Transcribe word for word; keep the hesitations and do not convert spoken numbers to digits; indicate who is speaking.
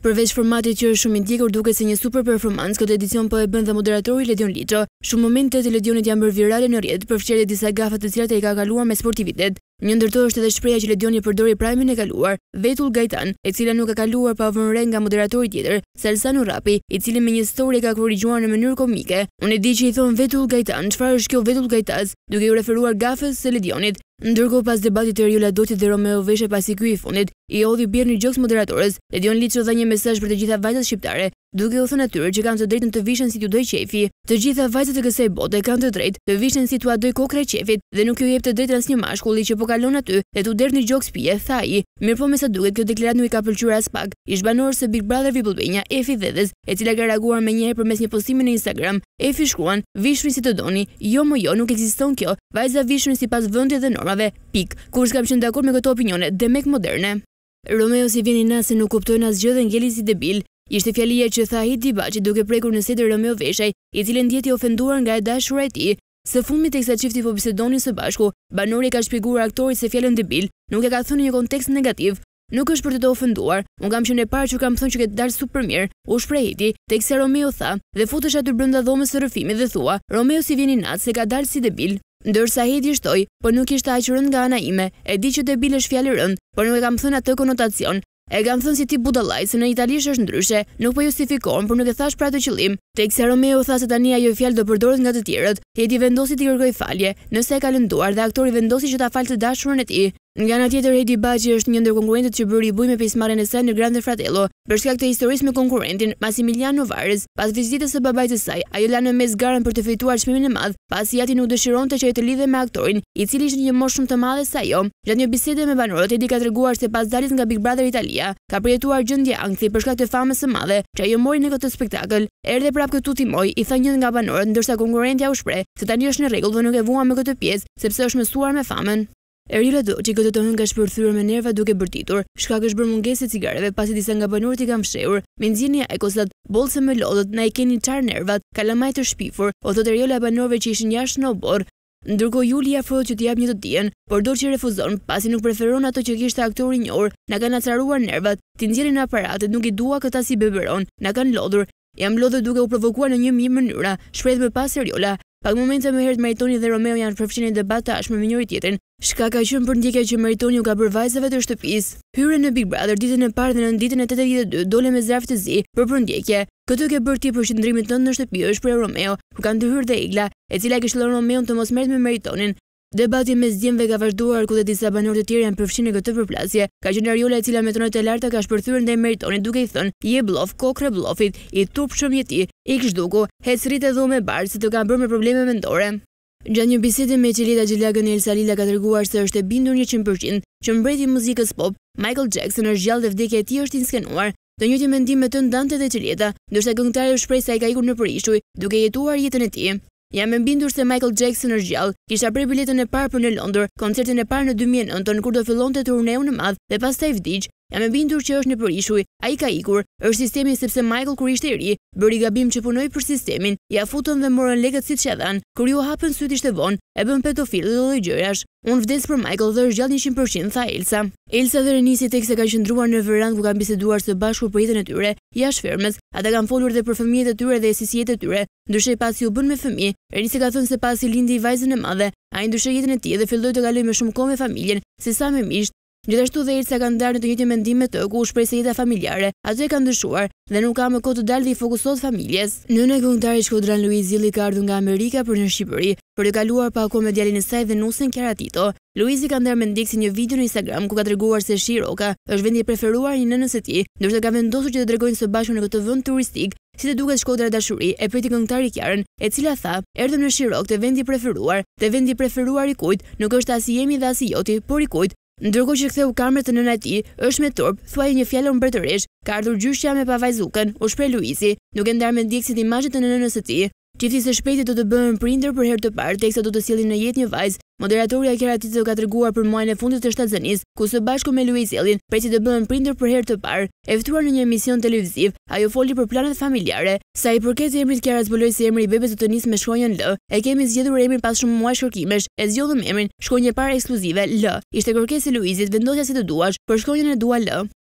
Speaker 1: Përveç formatit që është shumë i ndjekur duket se një super performancë, këtë edicion po e bën dhe moderatori Ledion Liço. Shumë momente të Ledionit janë bërë virale në rrjet për fshirje disa gafa të cilat ai ka kaluar me sportivitet. Një ndër to është edhe shpreha që Ledioni përdori prajmin e kaluar, Vetull Gajtan, e cila nuk ka kaluar pa vënë re nga moderatori tjetër, Salsano Rapi, i cili me një story ka korrigjuar në mënyrë komike. Unë e di që i thon Vetull Gajtan, çfarë është kjo Vetull Gajtaz, duke ju referuar gafës së Ledionit. Ndërkohë pas debatit të Eriola Doti dhe Romeo Veshe pasi ky i fundit i hodhi Bjerni Gjoks moderatorës, Ledion Liço dha një mesazh për të gjitha vajzat shqiptare, duke u thënë atyre që kanë të drejtën të vishën si t'u doj qefi. Të gjitha vajzat e kësaj bote kanë të drejtë të vishën si t'u doj kokra e qefit dhe nuk ju jep të drejtë asnjë mashkulli që po kalon aty dhe t'u derni Gjoks pije, tha ai. Mirëpo me sa duket kjo deklaratë nuk i ka pëlqyer as pak. Ish banor së Big Brother Vipulbenja, Efi Dhedhes, e cila ka reaguar menjëherë përmes një postimi në Instagram. Efi shkruan: "Vishni si të doni, jo më jo, nuk ekziston kjo. Vajza vishni sipas vendit dhe normave." Pik. Kur s'kam qenë dakord me këto opinione, demek moderne. Romeo si vjen i nasi nuk kuptojnë asgjë dhe ngeli si debil. Ishte fjalia që tha Hidi Baçi duke prekur në sedër Romeo Veshaj, i cili ndjeti i ofenduar nga e dashura e tij. Së fundmi teksa çifti po bisedonin së bashku, banori ka shpjeguar aktorit se fjalën debil nuk e ka thënë në një kontekst negativ. Nuk është për të të ofenduar, unë kam qenë e parë që kam thënë që ke dalë super mirë, u shpreh Hidi, teksa Romeo tha, dhe futesh aty brenda dhomës së rrëfimit dhe thua, Romeo si vjen i nat se ka dalë si debil. Ndërsa Hedi shtoi, por nuk ishte aq rënd nga ana ime. E di që debil është fjalë rënd, por nuk e kam thënë atë konotacion. E kam thënë si ti budallaj, se në italisht është ndryshe, nuk po justifikohem, por nuk e thash për atë qëllim. Teksa Romeo tha se tani ajo fjalë do përdoret nga të tjerët. Hedi vendosi t'i kërkoj falje, nëse e ka lënduar dhe aktori vendosi që ta falë të dashurën e tij. Nga ana tjetër, Hedi Baçi është një ndër konkurrentët që bëri i buj me pjesëmarrjen e saj në Grande Fratello, për shkak të historisë me konkurrentin Massimiliano Varez. Pas vizitës së babait të saj, ajo la në mes garën për të fituar çmimin e madh, pasi ati nuk dëshironte që ai të lidhej me aktorin, i cili ishte një moshë shumë të madhe se ajo. Gjatë një bisede me banorët, Hedi ka treguar se pas daljes nga Big Brother Italia, ka përjetuar gjendje ankthi për shkak të famës së madhe që ajo mori në këtë spektakël. Erdhe prapë këtu timoj, i tha një nga banorët, ndërsa konkurrentja u shpreh se tani është në rregull dhe nuk e vua me këtë pjesë, sepse është mësuar me famën. Eriola Doti këtë të hënë ka shpërthyer me nerva duke bërtitur. Shkak është bërë mungesë e cigareve pasi disa nga banorët i kanë fshehur. Me nxjerrjen e ekosat, bollse me lodhët, na i keni çar nervat, kalamaj të shpifur, o thot Eriola banorëve që ishin jashtë në obor. Ndërkohë Juli afrohet që t'i jap një të dijen, por do që refuzon, pasi nuk preferon ato që kishte aktori i njohur. Na kanë acaruar nervat, ti nxjerrin aparatet, nuk i dua këta si beberon, na kanë lodhur. Jam lodhur duke u provokuar në një mijë mënyra, shpreh më pas Eriola. Pak momente më herët Maritoni dhe Romeo janë përfshirë në debat tashmë me njëri tjetrin. Shka ka qenë për ndjekja që Maritoni u ka bërë vajzave të shtëpisë. Hyre në Big Brother ditën e parë dhe në ditën e tetëdhjetë e dy dole me zjarf të zi për përndjekje. Këtë ke bërë ti për qëndrimit tënd në shtëpi është për Romeo, ku kanë ndërhyrë dhe Egla, e cila kishte Romeon të mos merret me Maritonin. Debati mes djemve ka vazhduar ku dhe disa banorë të tjerë janë përfshirë në këtë përplasje. Ka qenë Eriola e cila me tonet e larta ka shpërthyer ndaj Maritonit duke i thënë: "Je bllov, kokre bllofit, i turpshëm je ti, ik zhduku, hec rritë dhumë e bar se të ka bërë me probleme mendore." Gjatë një bisede me Qelida Xhelagën, Elsa Lila ka treguar se është e bindur njëqind përqind që mbreti i muzikës pop, Michael Jackson, është gjallë dhe vdekja e tij është inskenuar. Të njëjtin mendim me të Dante dhe Qelida, ndërsa këngëtari u shpreh se ai ka ikur në përishuj duke jetuar jetën e tij. Jam e bindur se Michael Jackson është gjallë. Kisha prer biletën e parë për në Londër, koncertin e parë në dy mijë e nëntë kur do fillonte turneun e madh dhe pastaj vdiq. Jam e bindur që është në përishuj. Ai ka ikur. Është sistemi sepse Michael kur ishte i ri, bëri gabim që punoi për sistemin. Ja futën dhe morën lekët siç ja dhan. Kur ju hapën syt ishte vonë, e bën pedofil dhe lloj gjërash. Unë vdes për Michael dhe është gjallë njëqind përqind, tha Elsa. Elsa dhe Renisi teksa kanë qëndruar në verandë ku kanë biseduar së bashku për jetën e tyre, jashtë fermës. Ata kanë folur dhe për fëmijët e tyre dhe sisijet e tyre, ndryshe pasi u bën me fëmijë. Renisi ka thënë se pasi lindi vajzën e madhe, ai ndryshoi jetën e tij dhe filloi të kalojë më shumë kohë me familjen, se sa me miqt. Gjithashtu dhe Elsa kanë ndarë në të njëjtin mendim me të, ku u shpreh se jeta familjare atë e ka ndryshuar dhe nuk ka më kohë të dalë dhe i fokusohet familjes. Nëna e këngëtarit Shkodran Luiz Illi ka ardhur nga Amerika për në Shqipëri për të kaluar pa kohë me djalin e saj dhe nusin Kiara Tito. Luizi ka ndarë me ndjekësi një video në Instagram ku ka treguar se Shiroka është vendi i preferuar i nënës së tij, ndërsa ka vendosur që të dregojnë së bashku në këtë vend turistik. Si të duket Shkodra e dashuri e priti këngëtari Kiarën, e cila tha: "Erdhëm në Shirok, te vendi i preferuar, te vendi i preferuar i kujt, nuk është as i jemi dhe as i joti, por i kujt." Ndërkohë që ktheu kamret të nëna e tij, është me turp, thuaj një fjalë mbretëresh, ka ardhur gjyshja me pavajzukën, u shpreh Luizi, duke ndarë me ndjekësit imazhet të nënës së tij. Çifti së shpejti do të bëhen prindër për herë të parë, teksa do të sjellin në jetë një vajzë. Moderatorja Kiara Tito ka treguar për muajin e fundit të shtatzanisë, ku së bashku me Luiz Ellin presi të bëhen prindër për herë të parë. E ftuar në një emision televiziv, ajo foli për planet familjare. Sa i përket emrit, Kiara zbuloi se emri i bebes do të nisë me shkronjën L. E kemi zgjedhur emrin pas shumë muaj kërkimesh. E zgjodhëm emrin, shkronjë e parë ekskluzive L. Ishte kërkesë e Luizit, vendosja si të duash, për shkronjën e dua L.